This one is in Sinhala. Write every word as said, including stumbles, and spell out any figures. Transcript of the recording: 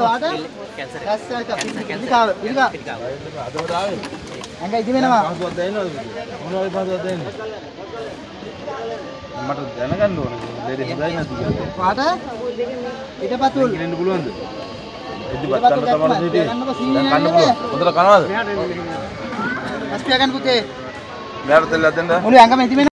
වාට කැන්සර් එක පිළිකාව පිළිකාව අදම දාවේ අංග ඉදි වෙනවා පහසුවක් දැනෙනවද මොනවයි පහසුවක් දැනෙන්නේ මට දැනගන්න ඕනේ ලේඩි හොඳයි නැති කියලා වාට පිටපතුල් ඉන්න පුළුවන්ද ඉදිපත් ගන්න තමයි හිටියේ දැන් කන්න පුළුවන් හොඳට කනවාද අස්පියා ගන්න පුතේ මෙයාට දෙල්ලක් දෙන්න මුළු ඇඟම ඉදි